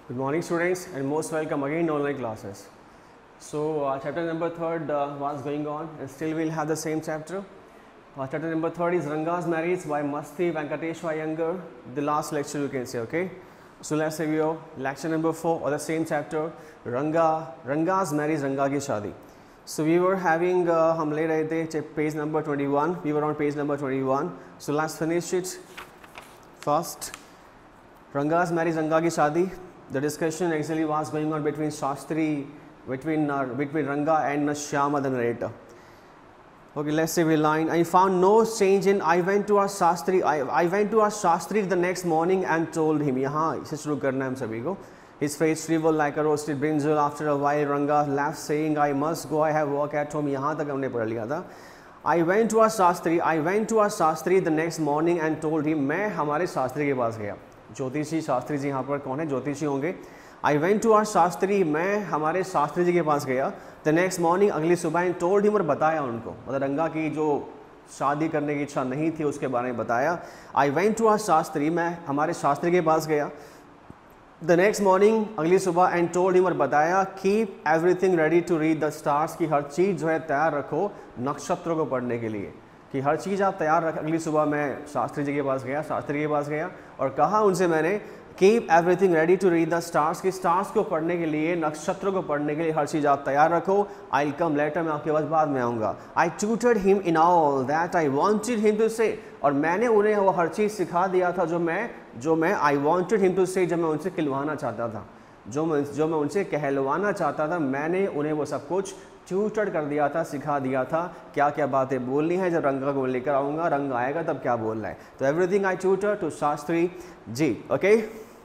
Good morning students and most welcome again in online classes. So chapter number 3 was going on and still we'll have the same chapter. Chapter number 3 is Ranga's marriage by Masti Venkateshwar Iyengar. The last lecture you can say, okay. So let's review lecture number 4 or the same chapter, Ranga's marriage, Ranga ki shadi. So we were having हम ले रहे थे page number 21. We were on page number 21. So let's finish it first. Ranga's marriage, Ranga ki shadi. The discussion actually was going on between Shastri, between Ranga and Shyama, the narrator. Okay, let's say we line. I found no change in. I went to our Shastri. I went to our Shastri the next morning and told him. यहाँ इसे शुरू करना है हम सभी को. His face shriveled like a roasted brinjal. After a while, Ranga laughed, saying, "I must go. I have work at home." यहाँ तक हमने पढ़ लिया था. I went to our Shastri the next morning and told him. मैं हमारे शास्त्री के पास गया. ज्योतिषी शास्त्री जी यहाँ पर कौन है? ज्योतिषी होंगे. I went to our Shastri, मैं हमारे शास्त्री जी के पास गया. द नेक्स्ट मॉर्निंग, अगली सुबह, एंड टोल्ड हिम, और बताया उनको, मतलब रंगा की जो शादी करने की इच्छा नहीं थी उसके बारे में बताया. I went to our Shastri, मैं हमारे शास्त्री के पास गया. द नेक्स्ट मॉर्निंग, अगली सुबह, एंड टोल्ड हिम, और बताया, keep everything ready to read the stars, की हर चीज़ जो है तैयार रखो नक्षत्रों को पढ़ने के लिए, कि हर चीज़ आप तैयार रख. अगली सुबह मैं शास्त्री जी के पास गया, शास्त्री के पास गया और कहा उनसे मैंने, keep everything ready to read the stars, की स्टार्स को पढ़ने के लिए, नक्षत्रों को पढ़ने के लिए हर चीज़ आप तैयार रखो. आई विल कम लेटर, मैं आपके पास बाद में आऊँगा. I tutored him in all that I wanted him to say, और मैंने उन्हें वो हर चीज़ सिखा दिया था जो मैं आई वांटेड हिम टू से, जब मैं उनसे कहलवाना चाहता था, जो मैं उनसे कहलवाना चाहता था, मैंने उन्हें वो सब कुछ ट्यूटर कर दिया था, सिखा दिया था क्या क्या बातें बोलनी है. जब रंगा को लेकर आऊँगा, रंग आएगा तब क्या बोलना है. तो everything I tutor to Shastri ji. Okay.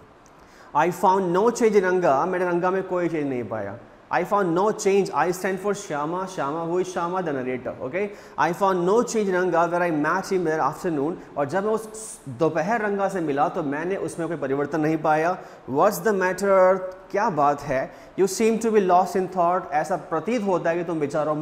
I found no change in Ranga, मैंने रंगा में कोई चेंज नहीं पाया. I found no change, I stand for Shyama, Shyama who is Shyama the narrator. Okay. I found no change in Ranga where I match him there afternoon, और जब मैं उस दोपहर रंगा से मिला तो मैंने उसमें कोई परिवर्तन नहीं पाया. व्हाट्स द मैटर, क्या बात है. You seem to be lost in thought, ऐसा प्रतीत होता है कि तुम विचारों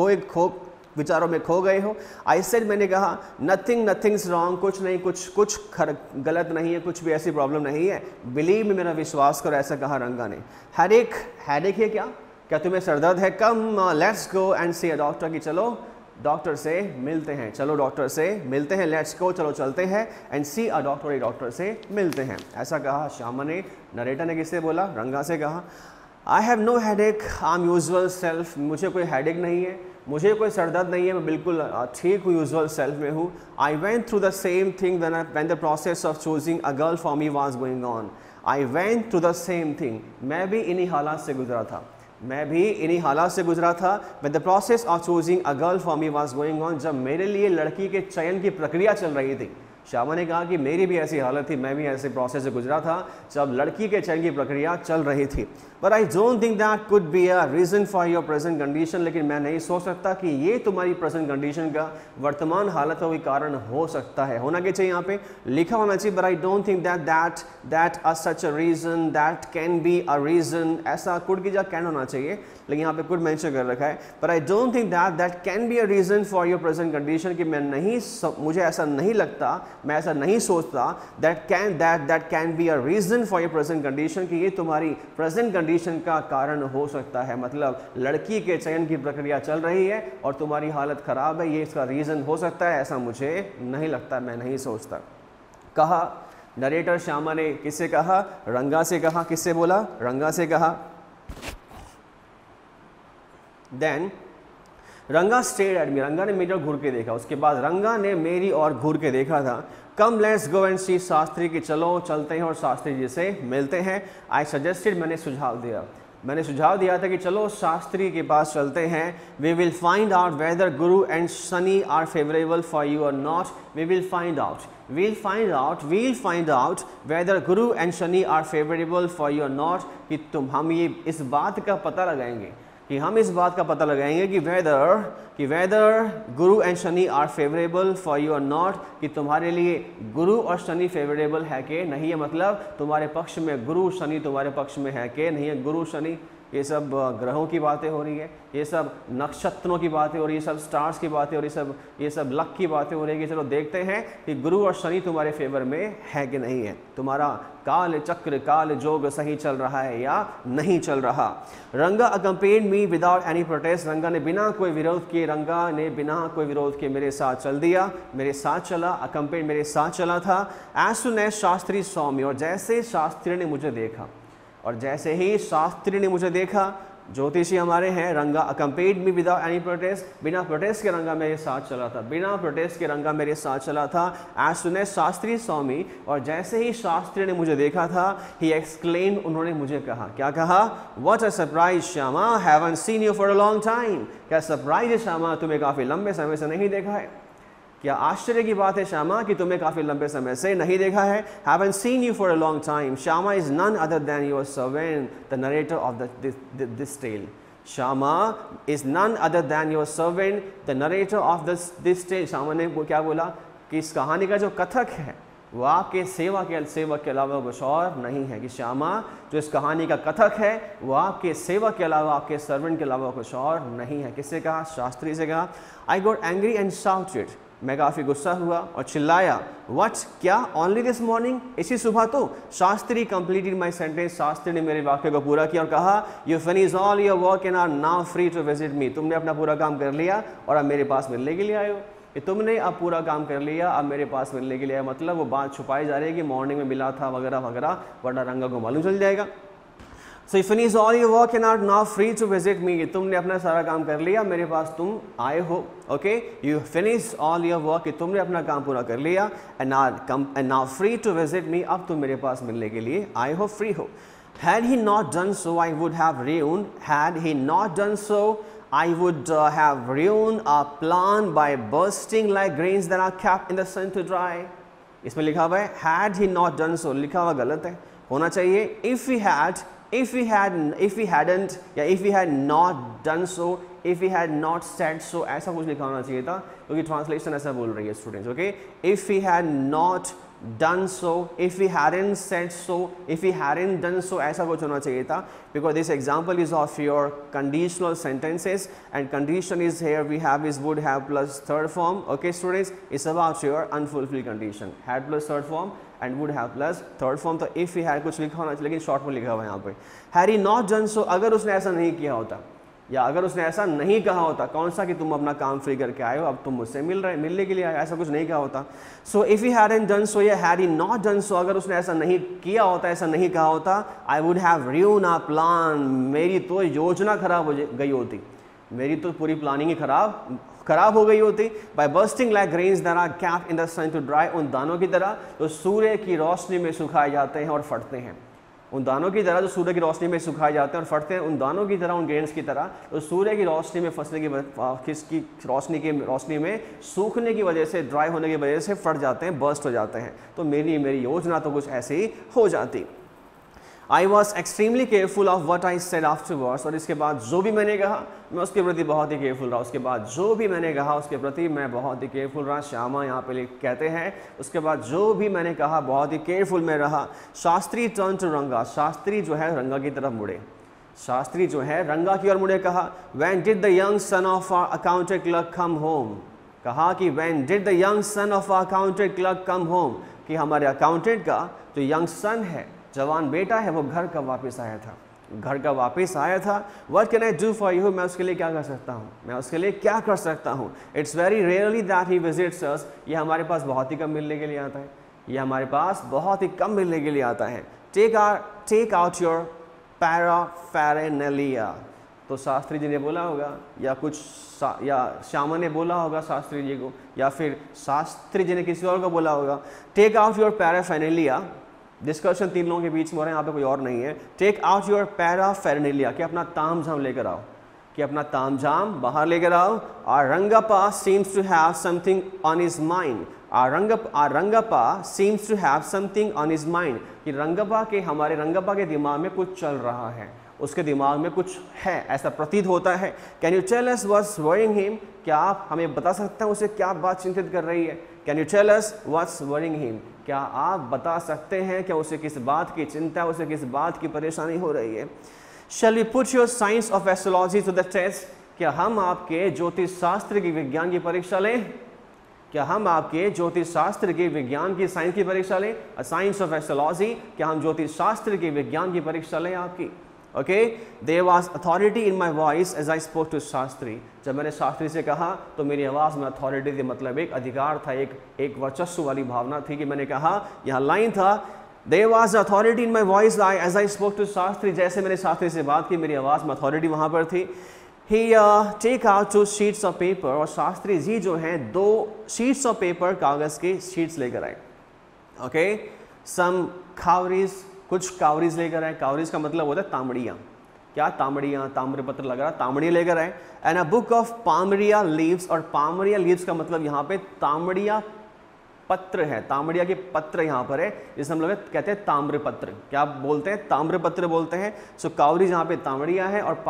में खो गए हो. आई सेड, मैंने कहा, नथिंग्स रॉन्ग, कुछ नहीं, कुछ गलत नहीं है, कुछ भी ऐसी प्रॉब्लम नहीं है. बिलीव में, मेरा विश्वास करो, ऐसा कहा रंगा ने. हेडेक है क्या तुम्हें सरदर्द है? Come let's go and see a doctor, की चलो डॉक्टर से मिलते हैं, चलो डॉक्टर से मिलते हैं. लेट्स गो, चलो चलते हैं. एंड सी अ डॉक्टर, एक डॉक्टर से मिलते हैं. ऐसा कहा श्यामा ने. नरेटर ने किससे बोला? रंगा से कहा. I have no headache, I am usual self, मुझे कोई हेडेक नहीं है, मुझे कोई सरदर्द नहीं है, मैं बिल्कुल ठीक हूँ, यूजुअल सेल्फ में हूँ. I went through the same thing when the process of choosing a girl for me was going on. I went through the same thing, मैं भी इन्हीं हालात से गुजरा था, when the process of choosing a girl for me was going on, जब मेरे लिए लड़की के चयन की प्रक्रिया चल रही थी. श्यामा ने कहा कि मेरी भी ऐसी हालत थी, मैं भी ऐसे प्रोसेस से गुजरा था जब लड़की के चयन की प्रक्रिया चल रही थी. But I don't think that could be a reason for your present condition, लेकिन मैं नहीं सोच सकता कि ये तुम्हारी प्रेजेंट कंडीशन का, वर्तमान हालत का कोई कारण हो सकता है. होना क्या चाहिए यहाँ पे? लिखा होना चाहिए. But I don't think that such a reason that can be a reason, ऐसा कुड की जगह कैन होना चाहिए, लेकिन यहाँ पे कुड मेंशन कर रखा है. But I don't think that can be a reason for your present condition, कि मुझे ऐसा नहीं लगता, मैं ऐसा नहीं सोचता, that can be a reason for your present condition, कि ये तुम्हारी प्रेजेंट कंडीशन का कारण हो सकता है. मतलब लड़की के चयन की प्रक्रिया चल रही है और तुम्हारी हालत खराब है, ये इसका रीज़न हो सकता है, ऐसा मुझे नहीं लगता, मैं नहीं सोचता. कहा नरेटर श्यामा ने. किससे कहा? रंगा से कहा. किससे बोला? रंगा से कहा. देन रंगा स्टेड एट मी, रंगा ने मेरी ओर घूर के देखा. उसके बाद रंगा ने मेरी ओर घूर के देखा था. Come let's go and see Shastri, की चलो चलते हैं और शास्त्री जी से मिलते हैं. आई सजेस्टेड, मैंने सुझाव दिया था कि चलो शास्त्री के पास चलते हैं. We will find out whether Guru and Shani are favourable for you or not. we'll find out whether Guru and Shani are favorable for you or not, कि हम ये इस बात का पता लगाएंगे कि whether Guru and Shani are favourable for you or not, कि तुम्हारे लिए गुरु और शनि फेवरेबल है कि नहीं है. मतलब तुम्हारे पक्ष में गुरु, शनि तुम्हारे पक्ष में है कि नहीं है. गुरु शनि ये सब ग्रहों की बातें हो रही है, ये सब नक्षत्रों की बातें हो रही है, सब स्टार्स की बातें हो रही है, ये सब लक की बातें हो रही है कि चलो देखते हैं कि गुरु और शनि तुम्हारे फेवर में है कि नहीं है, तुम्हारा काल चक्र काल जोग सही चल रहा है या नहीं चल रहा। Ranga accompanied me without any protest, Ranga ने बिना कोई विरोध किए, रंगा ने बिना कोई विरोध किए मेरे साथ चल दिया, मेरे साथ चला, अकम्पेड मेरे साथ चला था। As soon as Shastri saw me, और जैसे शास्त्री ने मुझे देखा, और जैसे ही शास्त्री ने मुझे देखा, ज्योतिषी हमारे हैं, Ranga accompanied me without any protest, बिना प्रोटेस्ट के रंगा मेरे साथ चला था, बिना प्रोटेस्ट के रंगा मेरे साथ चला था। As soon as Shastri saw me, और जैसे ही शास्त्री ने मुझे देखा था, ही एक्सक्लेम, उन्होंने मुझे कहा, क्या कहा? What a surprise Shyama, haven't seen you for a long time, क्या सरप्राइज है श्यामा, तुम्हें काफ़ी लंबे समय से नहीं देखा है। क्या आश्चर्य की बात है श्यामा कि तुम्हें काफ़ी लंबे समय से नहीं देखा है। Haven't seen you for a long time. Shama is none other than your servant, the narrator of this tale. Shama is none other than your servant, the narrator of this tale. Shyama ने क्या बोला कि इस कहानी का जो कथक है वो आपके सेवक के अलावा कुछ और नहीं है, कि श्यामा जो इस कहानी का कथक है वो आपके सेवक के अलावा, आपके सर्वेंट के अलावा कुछ और नहीं है। किससे कहा? शास्त्री से कहा। I got angry and shouted, मैं काफ़ी गुस्सा हुआ और चिल्लाया। व्हाट, क्या? ओनली दिस मॉर्निंग, इसी सुबह तो। Shastri completed my sentence, Shastri ने मेरे वाक्य को पूरा किया और कहा, you finish all your work and are now free to visit me, तुमने अपना पूरा काम कर लिया और अब मेरे पास मिलने के लिए आए हो। कि तुमने अब पूरा काम कर लिया, अब मेरे पास मिलने के लिए आए, मतलब वो बात छुपाई जा रही है कि मॉर्निंग में मिला था वगैरह वगैरह, वरना रंगा को मालूम चल जाएगा। So you finish all your work and are now free to visit me. तुमने अपना सारा काम कर लिया, मेरे पास तुम आए हो। Okay? You finish all your work, कि तुमने अपना काम पूरा कर लिया, and now free to visit me, अब तुम मेरे पास मिलने के लिए आए हो, फ्री हो। Had he not done so, I would have ruined. Had he not done so, I would have ruined our plan by bursting like grains that are kept in the sun to dry. इसमें लिखा हुआ है had he not done so, लिखा हुआ गलत है, होना चाहिए if he hadn't, या if he had not done so, if he had not said so, ऐसा कुछ लिखा होना चाहिए था, क्योंकि ट्रांसलेशन ऐसा बोल रही है students. Okay, if he had not done so, if he hadn't said so, if he hadn't done so, ऐसा कुछ होना चाहिए था, because this example is of your conditional sentences and condition is here we have is would have plus third form. Okay students, it's about your unfulfilled condition, had plus third form and would have plus third form। तो if he had कुछ लिखा होना चाहिए, लेकिन short में लिखा हुआ है यहाँ पे had he not done so, अगर उसने ऐसा नहीं किया होता या अगर उसने ऐसा नहीं कहा होता, कौन सा कि तुम अपना काम फ्री करके आए हो, अब तुम मुझसे मिलने के लिए आए, ऐसा कुछ नहीं कहा होता। So if he hadn't done so या had he not done so, अगर उसने ऐसा नहीं किया होता, ऐसा नहीं कहा होता, I would have ruined our plan, मेरी तो योजना खराब हो गई होती, मेरी तो पूरी प्लानिंग ही खराब हो गई होती। By bursting like grains that are capped in the sun to dry, उन दानों की तरह जो सूर्य की रोशनी में सुखाए जाते हैं और फटते हैं, उन दानों की तरह जो सूर्य की रोशनी में सुखाए जाते हैं और फटते हैं, उन दानों की तरह, उन ग्रेन्स की तरह जो सूर्य की रोशनी में फंसने की रोशनी में सूखने की वजह से, ड्राई होने की वजह से फट जाते हैं, बर्स्ट हो जाते हैं। तो मेरी योजना तो कुछ ऐसी ही हो जाती। I was extremely careful of what I said afterwards, और इसके बाद जो भी मैंने कहा मैं उसके प्रति बहुत ही केयरफुल रहा, उसके बाद जो भी मैंने कहा उसके प्रति मैं बहुत ही केयरफुल रहा। श्यामा यहाँ पे कहते हैं उसके बाद जो भी मैंने कहा बहुत ही केयरफुल में रहा। शास्त्री टर्न टू रंगा, शास्त्री जो है रंगा की तरफ मुड़े, शास्त्री जो है रंगा की ओर मुड़े, कहा When did the young son of our accountant clerk come home, कहा कि When did the young son of our accountant clerk come home, कि हमारे अकाउंटेंट का जो यंग सन है, जवान बेटा है, वो घर का वापस आया था, घर का वापस आया था। What can I do for you, मैं उसके लिए क्या कर सकता हूँ, मैं उसके लिए क्या कर सकता हूँ। It's very rarely that he visits us, ये हमारे पास बहुत ही कम मिलने के लिए आता है, ये हमारे पास बहुत ही कम मिलने के लिए आता है। Take out your paraphernalia, तो शास्त्री जी ने बोला होगा या या श्यामा ने बोला होगा शास्त्री जी को, या फिर शास्त्री जी ने किसी और को बोला होगा। Take out your paraphernalia, discussion तीन लोगों के बीच में हो रहा है, यहाँ पे कोई और नहीं है। टेक आउट योर पैराफेरनेलिया, कि अपना ताम झाम लेकर आओ, कि अपना ताम झाम बाहर लेकर आओ। R Rangappa seems to have something on his mind, R Rangappa seems to have something on his mind, कि हमारे रंगप्पा के दिमाग में कुछ चल रहा है, उसके दिमाग में कुछ है, ऐसा प्रतीत होता है। Can you tell us what's worrying him, क्या आप हमें बता सकते हैं उसे क्या बात चिंतित कर रही है। Can you tell us what's worrying him, क्या आप बता सकते हैं कि उसे किस बात की चिंता, उसे किस बात की परेशानी हो रही है। Shall we put your science of astrology to the test? क्या हम आपके ज्योतिष शास्त्र की विज्ञान की परीक्षा लें? क्या हम आपके ज्योतिष शास्त्र के विज्ञान की साइंस की परीक्षा लें? साइंस ऑफ एस्ट्रोलॉजी, क्या हम ज्योतिष शास्त्र के विज्ञान की परीक्षा लें आपकी? Okay, there was authority in my voice as I spoke to Shastri. जब मैंने शास्त्री से कहा तो मेरी आवाज़ में अथॉरिटी थी, मतलब एक अधिकार था, एक वर्चस्व वाली भावना थी कि मैंने कहा, यहाँ लाइन था, there was authority in my voice as I spoke to Shastri. जैसे मैंने शास्त्री से बात की मेरी आवाज़ में अथॉरिटी वहाँ पर थी। He take out 2 sheets of paper, और शास्त्री जी जो हैं 2 शीट्स ऑफ पेपर, कागज़ के शीट्स लेकर आए। ओके, सम कावरीज, कुछ कावरीज लेकर आए। कावरीज का मतलब होता है तांबड़ियाँ। क्या तांबड़ियाँ, ताम्रपत्र लग रहा, तांबड़ियाँ लेकर आए। And a book of palmyra leaves, और पामरिया लीव्स का मतलब यहाँ पे तांबड़िया पत्र है, तांबड़िया के पत्र यहाँ पर है, जिसे हम लोग कहते हैं ताम्रपत्र। क्या बोलते हैं? ताम्रपत्र बोलते हैं। सो कावरी यहाँ पे तांबड़िया है, और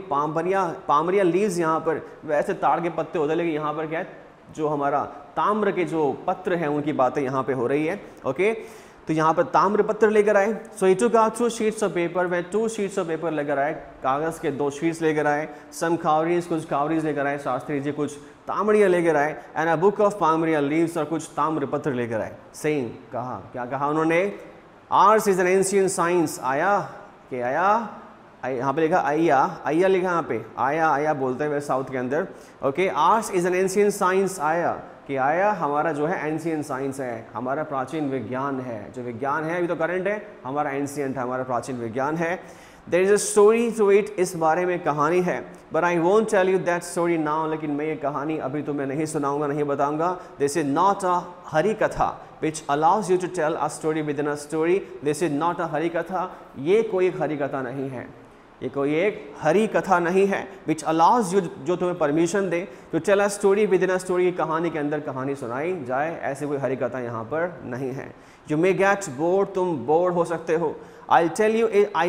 पामरिया लीव्स यहाँ पर वैसे ताड़ के पत्ते होते हैं, लेकिन यहाँ पर क्या है, जो हमारा ताम्र के जो पत्र हैं उनकी बातें यहाँ पे हो रही है। ओके, तो यहाँ पर ताम्रपत्र लेकर आए। So he took out 2 sheets of paper, वह 2 शीट्स ऑफ पेपर लेकर आए, कागज़ के 2 शीट्स लेकर आए। सम कावरीज, कुछ कावरीज लेकर आए शास्त्री जी, कुछ तांबड़ियाँ लेकर आए। And a book of palmyra leaves, और कुछ ताम्रपत्र लेकर आए। सेम कहा, क्या कहा उन्होंने? Ours is an ancient science. आया कि आया, यहाँ पे लिखा आया, आया लिखा यहाँ पे, आया आया बोलते हैं साउथ के अंदर। Okay, arts is an ancient science. आया कि आया हमारा जो है एंशिएंट साइंस है, हमारा प्राचीन विज्ञान है। जो विज्ञान है अभी तो करंट है, हमारा एंशिएंट है, हमारा प्राचीन विज्ञान है। There is a story to it, इस बारे में कहानी है। But I won't tell you that story now, लेकिन मैं ये कहानी अभी तो मैं नहीं सुनाऊंगा, नहीं बताऊंगा। This is not a Hari Katha which allows you to tell a story within a story. This is not a Hari Katha, ये कोई हरि कथा नहीं है, ये कोई एक हरी कथा नहीं है। विच अलाउज यू, जो तुम्हें परमिशन दे to tell a story within a story, कहानी के अंदर कहानी सुनाई जाए, ऐसे कोई हरी कथा यहाँ पर नहीं है। यू मे गेट बोर्ड, तुम बोर्ड हो सकते हो। I tell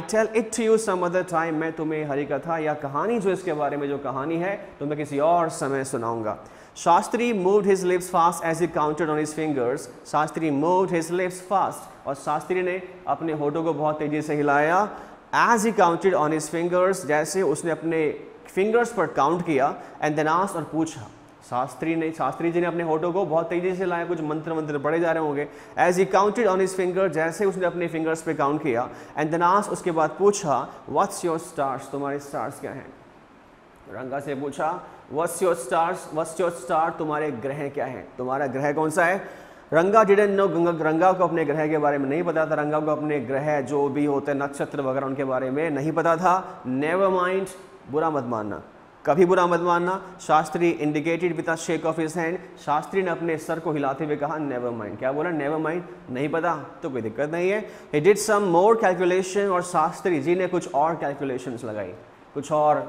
it to you some other time, मैं तुम्हें हरी कथा या कहानी जो इसके बारे में जो कहानी है तो मैं किसी और समय सुनाऊंगा। Shastri moved his lips fast as he counted on his fingers. Shastri moved his lips fast, और शास्त्री ने अपने होठों को बहुत तेजी से हिलाया। As he counted on his fingers, जैसे उसने अपने फिंगर्स पर काउंट किया। एंड देन आस्क्ड, और पूछा, शास्त्री जी ने अपने होठों को बहुत तेजी से लाया, कुछ मंत्र पढ़े जा रहे होंगे। As he counted on his finger, जैसे उसने अपने फिंगर्स पे काउंट किया। एंड देन आस्क्ड, उसके बाद पूछा, व्हाट्स योर स्टार्स, तुम्हारे स्टार्स क्या हैं? रंगा से पूछा, what's your stars, what's your star, तुम्हारे ग्रह क्या हैं, तुम्हारा ग्रह कौन सा है? रंगा डिडंट नो, रंगा को अपने ग्रह के बारे में नहीं पता था। रंगा को अपने ग्रह जो भी होते हैं, नक्षत्र वगैरह, उनके बारे में नहीं पता था। नेवर माइंड, बुरा मत मानना, कभी बुरा मत मानना। Shastri indicated with a shake of his hand, Shastri ने अपने सर को हिलाते हुए कहा नेवर माइंड। क्या बोला? नेवर माइंड, नहीं पता तो कोई दिक्कत नहीं है। He did some more calculation, और शास्त्री जी ने कुछ और कैलकुलेशंस लगाई, कुछ और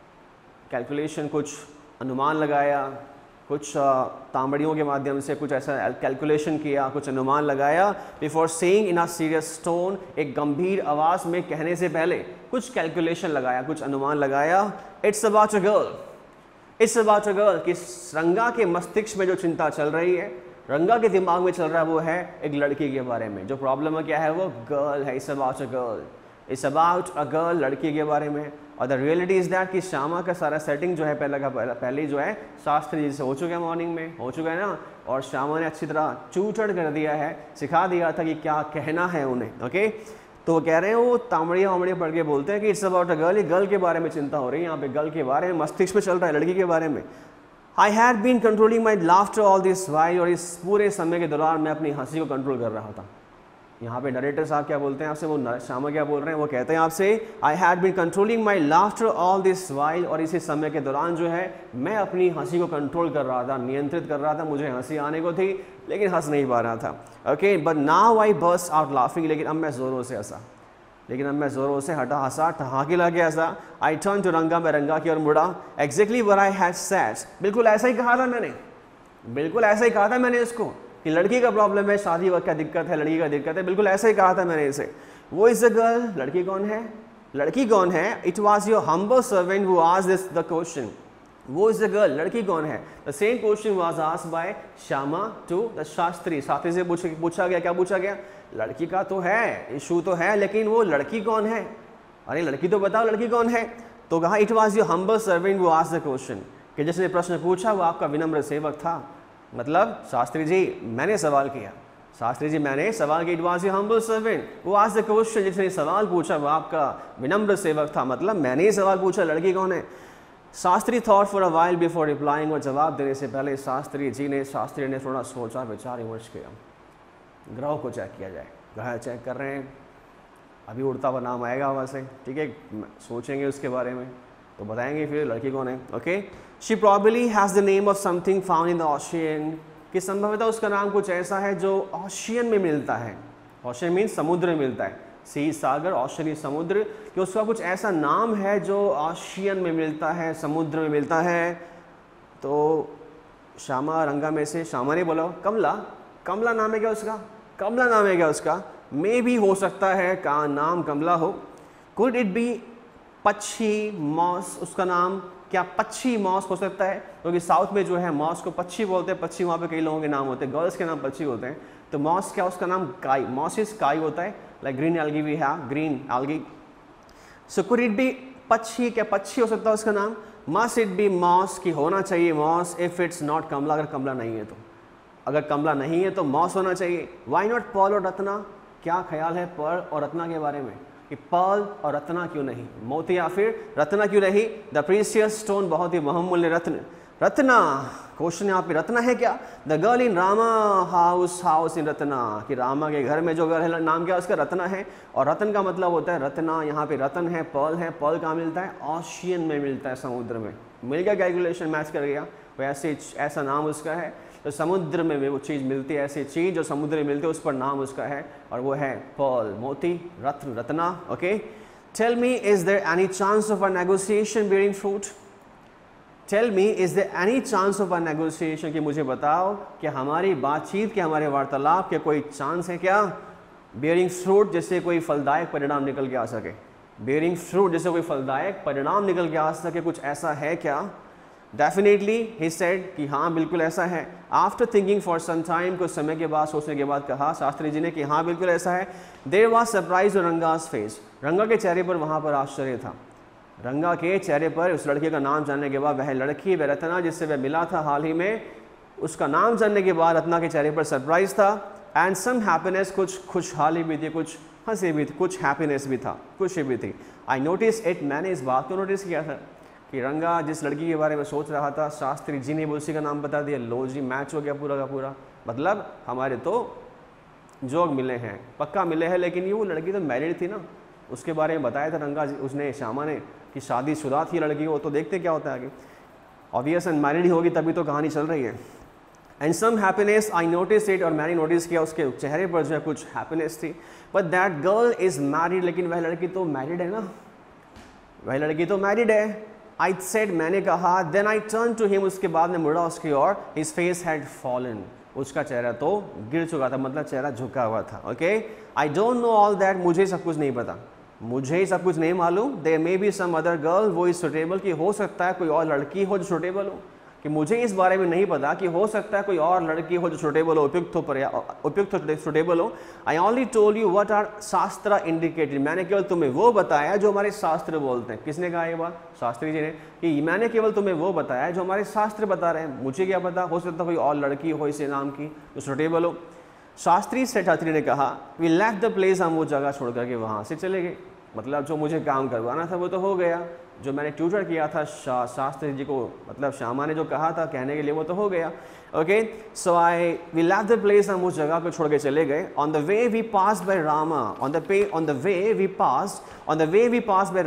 कैलकुलेशन, कुछ अनुमान लगाया, कुछ तांबड़ियों के माध्यम से कुछ ऐसा कैलकुलेशन किया, कुछ अनुमान लगाया। Before saying in a serious tone, एक गंभीर आवाज़ में कहने से पहले कुछ कैलकुलेशन लगाया, कुछ अनुमान लगाया। It's about a girl, it's about a girl, कि रंगा के मस्तिष्क में जो चिंता चल रही है, रंगा के दिमाग में चल रहा है, वो है एक लड़की के बारे में। जो प्रॉब्लम है क्या है? वो गर्ल है। It's about a girl, it's about a girl, लड़की के बारे में। और द रियलिटी इज़ दैट कि श्यामा का सारा सेटिंग जो है पहले जो है शास्त्री जी से हो चुका है, मॉर्निंग में हो चुका है ना, और श्यामा ने अच्छी तरह चूचड़ कर दिया है, सिखा दिया था कि क्या कहना है उन्हें। ओके, तो वो कह रहे हैं, वो तांबड़ियाँ वामड़ियाँ पढ़ के बोलते हैं कि इट्स अबाउट अ गर्ल, ये गर्ल के बारे में चिंता हो रही है यहाँ पे, गर्ल के बारे में मस्तिष्क में चल रहा है, लड़की के बारे में। I had been controlling my laughter all this while, और इस पूरे समय के दौरान मैं अपनी हंसी को कंट्रोल कर रहा था। यहाँ पे डायरेक्टर साहब क्या बोलते हैं आपसे, वो श्यामा क्या बोल रहे हैं, वो कहते हैं आपसे, I had been controlling my laughter all this while, और इसी समय के दौरान जो है मैं अपनी हंसी को कंट्रोल कर रहा था, नियंत्रित कर रहा था। मुझे हंसी आने को थी लेकिन हंस नहीं पा रहा था। Okay, but now I burst out laughing, लेकिन अब मैं ज़ोरों से हंसा, हंसा, ठहाके लगे हंसा। आई टर्न टू रंगा, मैं रंगा की ओर मुड़ा। Exactly what I had said, बिल्कुल ऐसा ही कहा था मैंने, बिल्कुल ऐसा ही कहा था मैंने इसको कि लड़की का प्रॉब्लम है, शादी वक्त क्या दिक्कत है, लड़की का दिक्कत है, बिल्कुल ऐसा ही कहा था मैंने इसे। वो इज द गर्ल, लड़की कौन है, लड़की कौन है? It was your humble servant who asked this the question, who is the girl, लड़की कौन है? The same question was asked by Shyama to the Shastri. Shastri से पूछा गया, क्या पूछा गया? लड़की का तो है, इशू तो है, लेकिन वो लड़की कौन है, अरे लड़की तो बताओ लड़की कौन है? तो कहा it was your humble servant who asked the question, कि जिसने प्रश्न पूछा वो आपका विनम्र सेवक था। मतलब शास्त्री जी मैंने सवाल किया, शास्त्री जी मैंने सवाल किया, it was your humble servant who asked the question, जिसने सवाल पूछा वो आपका विनम्र सेवक था। मतलब मैंने ही सवाल पूछा, लड़की कौन है? Shastri thought for a while before replying, और जवाब देने से पहले शास्त्री ने थोड़ा सोचा, विचार विमर्श किया। ग्रह को चेक किया जाए, ग्रह चेक कर रहे हैं, अभी उड़ता हुआ नाम आएगा वहाँ से, ठीक है, सोचेंगे उसके बारे में तो बताएंगे फिर लड़की कौन है। Okay, she probably has the name of something found in the ocean, कि संभवतः उसका नाम कुछ ऐसा है जो ओशियन में मिलता है। ओशियन मीन्स समुद्र में मिलता है, सी सागर, ओशियन समुद्र, कि उसका कुछ ऐसा नाम है जो ओशियन में मिलता है, समुद्र में मिलता है। तो श्यामा रंगा में से श्यामा ने बोला कमला, कमला नाम है क्या उसका? कमला नाम है क्या उसका? मे भी हो सकता है का नाम कमला हो। Could it be Pachi moss, उसका नाम क्या पक्षी मॉस हो सकता है? क्योंकि साउथ में जो है मॉस को पक्षी बोलते हैं, पक्षी वहाँ पे कई लोगों के नाम होते हैं, गर्ल्स के नाम पक्षी होते हैं। तो मॉस क्या उसका नाम काई, मॉस इज काई होता है, like green algae we have, green algae. So could it be Pachi, क्या पक्षी हो सकता है उसका नाम? मस्ट इट बी मॉस, की होना चाहिए moss, if it's not Kamala, अगर कमला नहीं है तो, अगर कमला नहीं है तो मॉस होना चाहिए। वाई नॉट पर्ल और रत्ना, क्या ख्याल है पर्ल और रत्ना के बारे में, कि पर्ल और रत्ना क्यों नहीं, मोती या फिर रत्ना क्यों नहीं? द प्रीशियस स्टोन, बहुत ही बहुमूल्य रत्न, रत्ना। क्वेश्चन यहाँ पे रत्ना है क्या? The girl in Rama house in Ratna, कि रामा के घर में जो घर है नाम क्या उसका? रत्ना है। और रत्न का मतलब होता है रत्ना, यहाँ पे रत्न है, पर्ल है। पर्ल कहाँ मिलता है? ओशियन में मिलता है, समुद्र में। मिल गया, कैलकुलेशन मैच कर गया, वैसे ऐसा नाम उसका है। तो समुद्र में वो चीज़ मिलती है, ऐसी चीज़ जो समुद्र में मिलती है उस पर नाम उसका है, और वो है पर्ल, मोती, रत्न, Ratna. Okay, tell me is there any chance of a negotiation bearing fruit? Tell me is there any chance of a negotiation, कि मुझे बताओ कि हमारी बातचीत के, हमारे वार्तालाप के कोई चांस है क्या? बेयरिंग फ्रूट, जैसे कोई फलदायक परिणाम निकल के आ सके, बेयरिंग फ्रूट जैसे कोई फलदायक परिणाम निकल के आ सके, कुछ ऐसा है क्या? डेफिनेटली ही सेड, कि हाँ बिल्कुल ऐसा है। After thinking for some time, कुछ समय के बाद, सोचने के बाद कहा शास्त्री जी ने कि हाँ बिल्कुल ऐसा है। There was surprise on Ranga's face, Ranga के चेहरे पर वहाँ पर आश्चर्य था। रंगा के चेहरे पर उस लड़के का नाम जानने के बाद, वह लड़की वह रत्ना जिससे वह मिला था हाल ही में, उसका नाम जानने के बाद रत्ना के चेहरे पर सरप्राइज था। एंड सम हैप्पीनेस, कुछ खुशहाली भी थी, कुछ हंसी भी थी, कुछ हैप्पीनेस भी था, खुशी भी थी। आई नोटिस इट, मैंने इस बात को नोटिस किया था कि रंगा जिस लड़की के बारे में सोच रहा था, शास्त्री जी ने भी उसी का नाम बता दिया। लो जी, मैच हो गया पूरा का पूरा। मतलब हमारे तो जोग मिले हैं, पक्का मिले हैं, लेकिन ये वो लड़की तो मैरिड थी ना, उसके बारे में बताया था रंगा जी, उसने श्यामा ने, कि शादीशुदा थी लड़की वो। तो देखते क्या होता है आगे, ऑब्वियस मैरिड ही होगी तभी तो कहानी चल रही है। And some happiness I notice it, और मैंने नोटिस किया उसके चेहरे पर जो है कुछ हैप्पीनेस थी। But that girl is married, लेकिन वह लड़की तो मैरिड है ना, वह लड़की तो मैरिड है। I said, मैंने कहा। Then I turned to him, उसके बाद में मुड़ा उसकी ओर। His face had fallen, उसका चेहरा तो गिर चुका था, मतलब चेहरा झुका हुआ था। Okay, I don't know all that, मुझे सब कुछ नहीं पता, मुझे सब कुछ नहीं मालूम। There may be some other girl who is suitable, कि हो सकता है कोई और लड़की हो जो सुटेबल हो, कि मुझे इस बारे में नहीं पता, कि हो सकता है कोई और लड़की हो जो सुटेबल हो, उपयुक्त हो, सुटेबल हो। I only told you what our shastra indicated, मैंने केवल तुम्हें वो बताया जो हमारे शास्त्र बोलते हैं। किसने कहा ये बात? शास्त्री जी ने, कि मैंने केवल तुम्हें वो बताया जो हमारे शास्त्र बता रहे हैं, मुझे क्या पता, हो सकता कोई और लड़की हो इसे नाम की जो सुटेबल हो। शास्त्री सेठात्री ने कहा, वी लेफ्ट द प्लेस, हम वो जगह छोड़ करके वहाँ से चले गए। मतलब जो मुझे काम करवाना था वो तो हो गया, जो मैंने ट्यूटर किया था शास्त्री जी को, मतलब श्यामा ने जो कहा था कहने के लिए, वो तो हो गया। Okay, so we left the place, हम उस जगह को छोड़ के चले गए। On the way we passed by Rama, on the way we passed by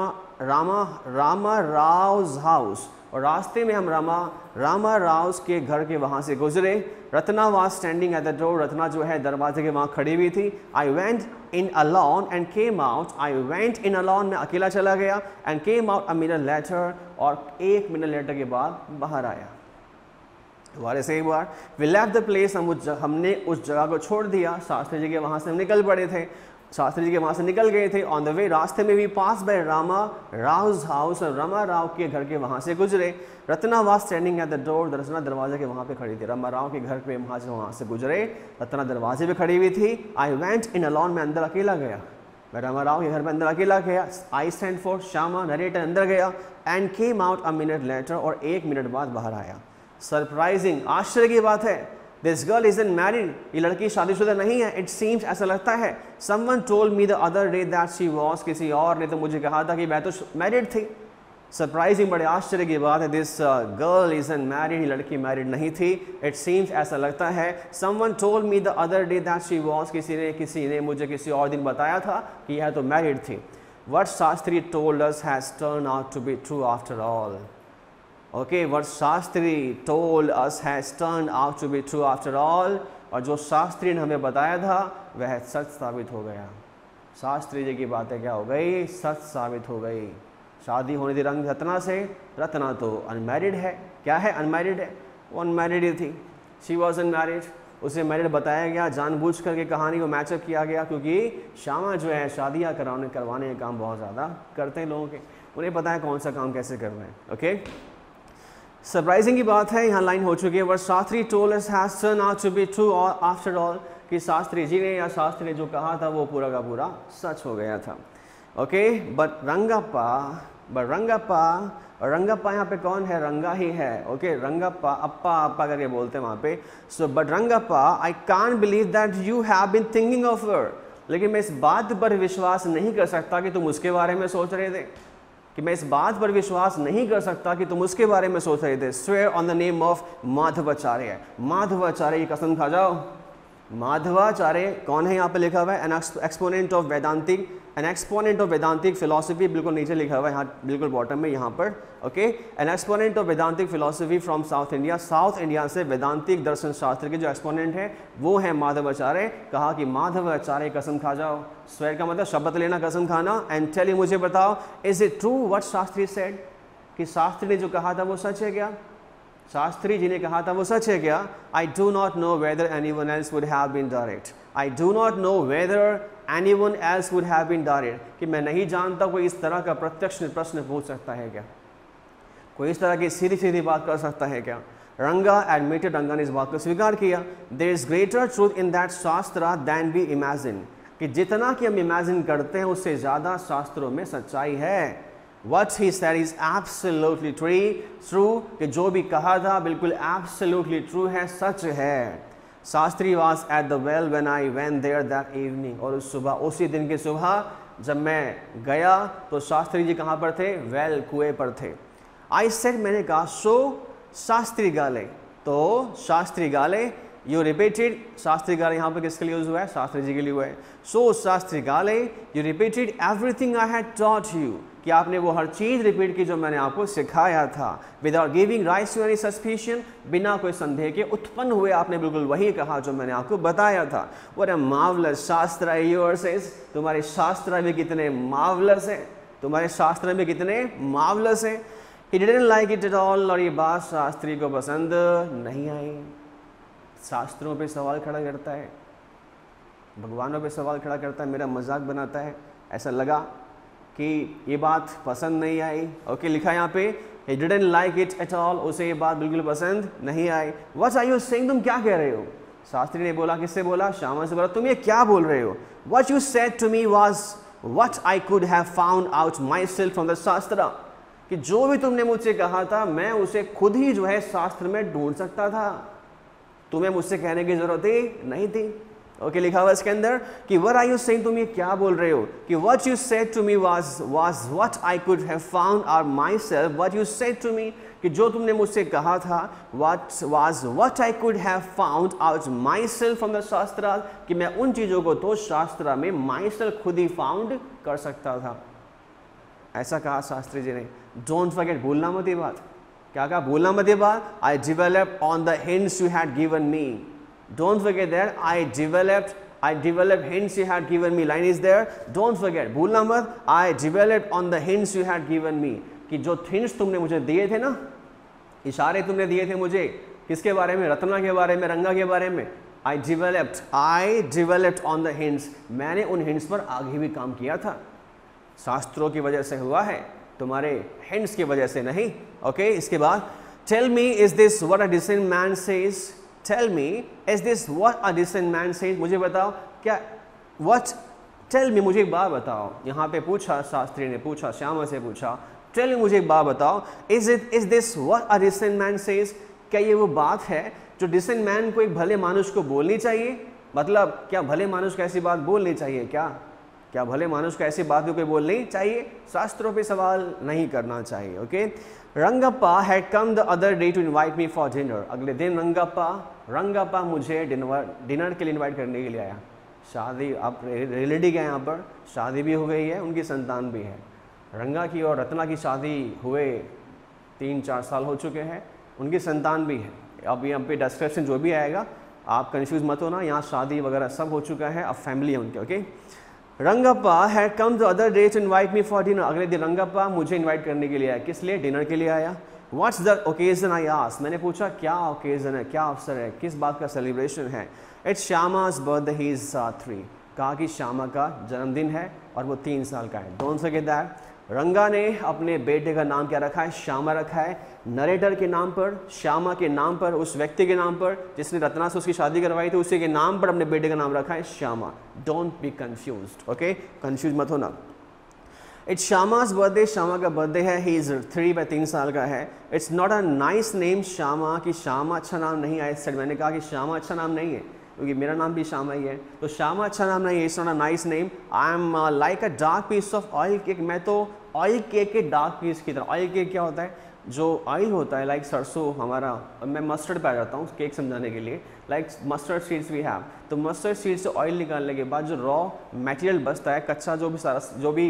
Rama Rao's house, और रास्ते में हम रामा राउस के घर के वहाँ से गुजरे। Ratna was standing at the door, Ratna जो है दरवाजे के वहाँ खड़ी हुई थी। I went in alone and came out, I went in alone, मैं अकेला चला गया। And came out a minute later, और 1 मिनट लेटर के बाद बाहर आया। दोबारा से एक बार, वी लेफ्ट द प्लेस, हमने उस जगह को छोड़ दिया। शास्त्री जी के वहाँ से हम निकल पड़े थे, शास्त्री जी के वहाँ से निकल गए थे। ऑन द वे, रास्ते में भी pass by Rama Rao's house, और रमा राव के घर के वहाँ से गुजरे। Ratna was standing at the door, Ratna दरवाजे के वहाँ पे खड़ी थी। रमा राव के घर पे वहाँ से गुजरे, रत्ना दरवाजे पे खड़ी हुई थी। आई वेंट इन अलोन, मैं अंदर अकेला गया, मैं रामाराव के घर में अंदर अकेला गया, I stand for Shyama, narrator अंदर गया and came out a minute later, और 1 मिनट बाद बाहर आया। सरप्राइजिंग, आश्चर्य की बात है, this girl is in married, ये लड़की शादीशुदा नहीं है। इट सीम्स, ऐसा लगता है, someone told me the other day that she was, किसी और ने तो मुझे कहा था कि मैं तो मैरिड थी। सरप्राइजिंग, बड़े आश्चर्य की बात है, this girl is in married, ये लड़की मैरिड नहीं थी। इट सीम्स, ऐसा लगता है, someone told me the other day that she was, किसी ने मुझे किसी और दिन बताया था कि यह तो मैरिड थी। What Shastri told us has turn out to be true after all. Okay, what Shastri told us has turn out to be true after all, और जो शास्त्री ने हमें बताया था वह सच साबित हो गया। शास्त्री जी की बातें क्या हो गई, सच साबित हो गई। शादी होने थी रंग रत्ना से, रत्ना तो अनमैरिड है। क्या है, अनमैरिड है, वो अनमैरिड ही थी। शी वॉज अनमैरिड, उसे मैरिड बताया गया, जानबूझ करके कहानी को मैचअप किया गया, क्योंकि श्यामा जो है शादियाँ करवाने के काम बहुत ज़्यादा करते हैं लोगों के, उन्हें पता है कौन सा काम कैसे करना है। ओके, सरप्राइजिंग की बात है, यहाँ लाइन हो चुकी है, but Shastri told us has turn out to be true after all, कि शास्त्री जी ने या शास्त्री ने जो कहा था वो पूरा का पूरा सच हो गया था। ओके, बट रंगप्पा, और रंगप्पा यहाँ पे कौन है, रंगा ही है। ओके, रंगप्पा, अप्पा अप्पा करके बोलते हैं वहाँ पे। So but Rangappa, I can't believe that you have been thinking of her, लेकिन मैं इस बात पर विश्वास नहीं कर सकता कि तुम उसके बारे में सोच रहे थे, कि मैं इस बात पर विश्वास नहीं कर सकता कि तुम उसके बारे में सोच रहे थे। Swear on the name of Madhavacharya, Madhavacharya की कसम खा जाओ। माधवाचार्य कौन है यहाँ पे लिखा हुआ है, an exponent of Vedantic, an exponent of Vedantic philosophy, बिल्कुल नीचे लिखा हुआ है यहाँ, बिल्कुल बॉटम में यहाँ पर। Okay, an exponent of Vedantic philosophy from South India, South India से वेदांतिक दर्शन शास्त्र के जो एक्सपोनेंट है वो है माधवाचार्य। कहा कि माधवाचार्य कसम खा जाओ, स्वेर का मतलब शपथ लेना, कसम खाना, एंड टेल यू, मुझे बताओ, is it true what Shastri said, कि शास्त्री ने जो कहा था वो सच है क्या, शास्त्री जी ने कहा था वो सच है क्या। I do not know whether anyone else would have been direct, I do not know whether anyone else would have been direct, कि मैं नहीं जानता कोई इस तरह का प्रत्यक्ष प्रश्न पूछ सकता है क्या, कोई इस तरह की सीधी सीधी बात कर सकता है क्या। रंगा एडमिटेड, रंगा ने इस बात को स्वीकार किया। There is greater truth in that shastra than we imagine, कि जितना कि हम इमेजिन करते हैं उससे ज़्यादा शास्त्रों में सच्चाई है। What he said is absolutely true, कि जो भी कहा था बिल्कुल absolutely true है, सच है। Shastri was at the well when I went there that evening, और उस सुबह, उसी दिन की सुबह जब मैं गया तो शास्त्री जी कहाँ पर थे, वेल, कुएं पर थे। I said, मैंने कहा, so शास्त्री गाले, तो शास्त्री गाले, यू रिपीटेड, शास्त्री गाले यहाँ पर किसके लिए यूज हुआ है, शास्त्री जी के लिए हुआ है। सो शास्त्री गाले, you repeated everything I had taught you, कि आपने वो हर चीज़ रिपीट की जो मैंने आपको सिखाया था। Without giving rise to any suspicion, बिना कोई संदेह के उत्पन्न हुए आपने बिल्कुल वही कहा जो मैंने आपको बताया था। What a marvellous shastra yours is, तुम्हारे शास्त्र भी कितने मार्वलस है, तुम्हारे शास्त्र में कितने मार्वलस है। He didn't like it at all, और ये बात शास्त्री को पसंद नहीं आई। शास्त्रों पे सवाल खड़ा करता है, भगवानों पे सवाल खड़ा करता है, मेरा मजाक बनाता है, ऐसा लगा कि ये बात पसंद नहीं आई। ओके, लिखा यहाँ पे, he didn't like it at all, उसे ये बात बिल्कुल पसंद नहीं आई। What are you saying, तुम क्या कह रहे हो। शास्त्री ने बोला, किससे बोला, श्यामा से बोला, तुम ये क्या बोल रहे हो। What you said to me was what I could have found out myself from the शास्त्र, कि जो भी तुमने मुझसे कहा था मैं उसे खुद ही जो है शास्त्र में ढूंढ सकता था, तुम्हें मुझसे कहने की जरूरत ही नहीं थी। ओके, लिखा हुआ इसके अंदर कि what are you saying, तुम ये क्या बोल रहे हो, कि what you said to me was what I could have found out myself, what you said to me, कि जो तुमने मुझसे कहा था what I could have found out myself from the शास्त्र, कि मैं उन चीज़ों को तो शास्त्र में myself खुद ही फाउंड कर सकता था। ऐसा कहा शास्त्री जी ने। डोंट फॉरगेट, भूलना मत ये बात। क्या कहा, भूलना मत ये बात। I develop on the hints you had given me, don't forget that I developed hints you had given me, line is there, don't forget, भूलना मत, I developed on the hints you had given me, कि जो hints तुमने मुझे दिए थे ना, इशारे तुमने दिए थे मुझे, किसके बारे में, रत्ना के बारे में, रंगा के बारे में। I developed on the hints, मैंने उन hints पर आगे भी काम किया था। शास्त्रों की वजह से हुआ है, तुम्हारे hints की वजह से नहीं। ओके, इसके बाद tell me is this what a decent man says, tell me is this what a decent man says, मुझे बताओ क्या what टेल मी, मुझे एक बात बताओ, यहाँ पे पूछा, शास्त्री ने पूछा, श्यामा से पूछा, टेल मी, मुझे एक बात बताओ, is this what a decent man says, क्या ये वो बात है जो डिसेंट मैन को, एक भले मानुष को बोलनी चाहिए? मतलब क्या भले मानुष को ऐसी बात बोलनी चाहिए? क्या भले मानुष को ऐसी बात कोई बोलनी चाहिए? शास्त्रों पे सवाल नहीं करना चाहिए। Okay, Rangappa had come the other day to invite me for dinner, अगले दिन रंगप्पा मुझे डिनर के लिए इनवाइट करने के लिए आया। शादी, आप रिलेटिव हैं यहाँ पर, शादी भी हो गई है, उनकी संतान भी है। रंगा की और रत्ना की शादी हुए 3-4 साल हो चुके हैं, उनकी संतान भी है। अब यहाँ पे डिस्क्रिप्शन जो भी आएगा आप कंफ्यूज मत होना, यहाँ शादी वगैरह सब हो चुका है, अब फैमिली है उनके। Okay, Rangappa had come the other day to invite me for dinner, अगले दिन रंगप्पा मुझे इनवाइट करने के लिए आया। किस लिए? डिनर के लिए आया। What's the occasion, I asked, मैंने पूछा क्या ओकेजन है, क्या अवसर है, किस बात का सेलिब्रेशन है? It's Shyama's birthday, he is 3, कहा कि श्यामा का जन्मदिन है और वो 3 साल का है। Don't forget that. रंगा ने अपने बेटे का नाम क्या रखा है? श्यामा रखा है। नरेटर के नाम पर, श्यामा के नाम पर, उस व्यक्ति के नाम पर जिसने रत्ना से उसकी शादी करवाई थी, उसी के नाम पर अपने बेटे का नाम रखा है Shyama. Don't be confused. Okay, confuse मत होना। इट्स श्यामा's बर्थडे, श्यामा का बर्थडे है, ही इज 3 साल का है। It's not a nice name Shyama, कि श्यामा अच्छा नाम नहीं है। इस साइड मैंने कहा कि श्यामा अच्छा नाम नहीं है क्योंकि मेरा नाम भी श्यामा ही है, तो श्यामा अच्छा नाम नहीं है। It's not a nice name. I am like a dark piece of oil cake, मैं तो ऑयल केक के डार्क पीस की तरह। ऑयल केक क्या होता है? जो ऑयल होता है, लाइक सरसों हमारा, मैं मस्टर्ड पे आ जाता हूँ केक समझाने के लिए। Like mustard seeds we have, तो मस्टर्ड सीड्स से ऑयल निकालने के बाद जो रॉ मटेरियल बचता है, कच्चा जो भी सारा जो भी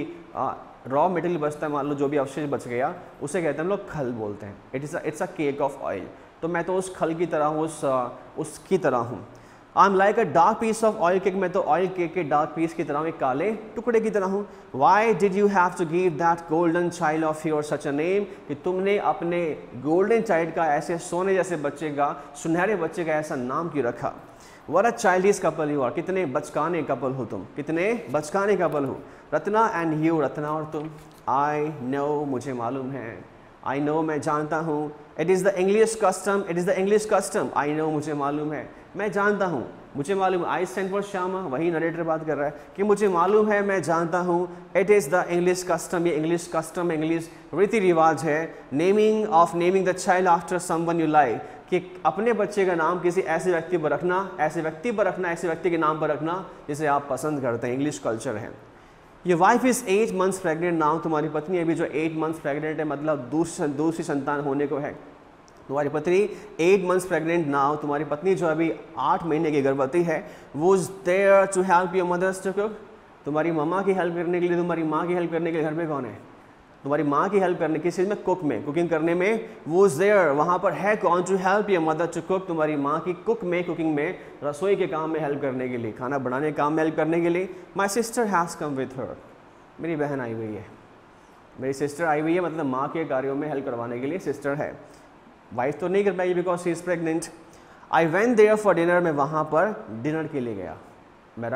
रॉ मटेरियल बचता है, मान लो जो भी अवशेष बच गया, उसे कहते हैं हम लोग खल बोलते हैं। It's a cake of oil. तो मैं तो उस खल की तरह हूँ, उसकी तरह हूँ। I am like a dark piece of oil cake, मैं तो ऑयल केक के डार्क पीस की तरह हूँ, एक काले टुकड़े की तरह हूँ। Why did you have to give that golden child of your such a name, कि तुमने अपने गोल्डन चाइल्ड का, ऐसे सोने जैसे बच्चे का, सुनहरे बच्चे का ऐसा नाम क्यों रखा? What a childish couple you are, कितने बचकाने कपल हो तुम, कितने बचकाने कपल हो। रत्ना एंड यू, रत्ना और तुम। आई नो, मुझे मालूम है। आई नो, मैं जानता हूँ। It is the English custom, it is the English custom. I know, मुझे मालूम है, मैं जानता हूँ, मुझे मालूम। आई स्टैंड फॉर श्यामा, वही नरेटर बात कर रहा है कि मुझे मालूम है, मैं जानता हूँ। It is the English custom, ये इंग्लिश कस्टम, इंग्लिश रीति रिवाज है। Naming the child after someone you like, कि अपने बच्चे का नाम किसी ऐसे व्यक्ति पर रखना, ऐसे व्यक्ति पर रखना, ऐसे व्यक्ति के नाम पर रखना जिसे आप पसंद करते हैं। इंग्लिश कल्चर है। ये wife is 8 months pregnant now, तुम्हारी पत्नी अभी जो 8 months प्रेग्नेंट है, मतलब दूसरी संतान होने को है। तुम्हारी पत्नी 8 months प्रेग्नेंट नाउ, तुम्हारी पत्नी जो अभी 8 महीने की गर्भवती है, who is there to help your mothers to cook, तुम्हारी मम्मा की हेल्प करने के लिए, तुम्हारी माँ की हेल्प करने के लिए घर में कौन है? तुम्हारी माँ की हेल्प करने, किस चीज़ में? कुकिंग करने में। वो इज देयर, वहाँ पर है कौन? To help your mother to cook, तुम्हारी माँ की कुकिंग में, रसोई के काम में हेल्प करने के लिए, खाना बनाने के काम में हेल्प करने के लिए। My sister has come with her, मेरी बहन आई हुई है, मेरी सिस्टर आई हुई है, मतलब माँ के कार्यों में हेल्प करवाने के लिए सिस्टर है। वाइफ तो नहीं कर पाएगी because she is pregnant. I went there for dinner, मैं वहाँ पर डिनर के लिए गया। मैं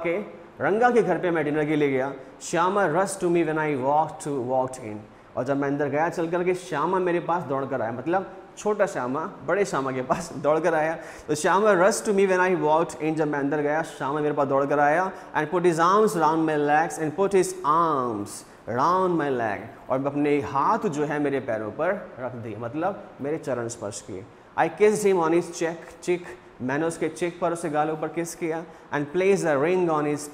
रंगा के घर पे मैं डिनर के लिए गया। Shyama rush to me when I walked in, और जब मैं अंदर गया चल करके, श्यामा मेरे पास दौड़ कर आया, मतलब छोटा श्यामा बड़े श्यामा के पास दौड़ कर आया। तो Shyama rush to me when I walked in, जब मैं अंदर गया श्यामा मेरे पास दौड़ कर आया। And put his arms round my legs, and put his arms round my leg, और अपने हाथ जो है मेरे पैरों पर रख दिए, मतलब मेरे चरण स्पर्श किए। I kissed him on his cheek, मैंने उसके चिक पर, उसके गालों पर किस किया। And place the ring on his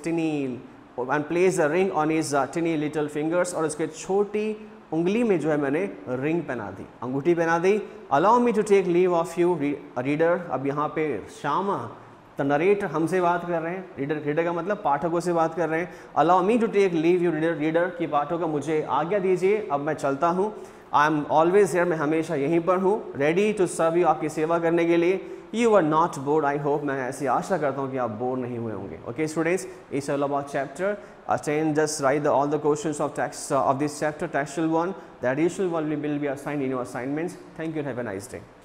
tiny little fingers, और उसके छोटी उंगली में जो है मैंने रिंग पहना दी, अंगूठी पहना दी। Allow me to take leave of you reader, अब यहाँ पे श्यामा द नरेटर हमसे बात कर रहे हैं, रीडर का मतलब पाठकों से बात कर रहे हैं। Allow me to take leave you reader की पाठकों, मुझे आज्ञा दीजिए, अब मैं चलता हूँ। आई एम ऑलवेज हियर, मैं हमेशा यहीं पर हूँ, रेडी टू सर्व यू, आपकी सेवा करने के लिए। You are not bored, I hope, मैं ऐसी आशा करता हूँ कि आप बोर नहीं हुए होंगे। Okay students, it's all about chapter 10, just write all the questions of text of this chapter, textual one, the additional one will be assigned in your assignments. Thank you and have a nice day.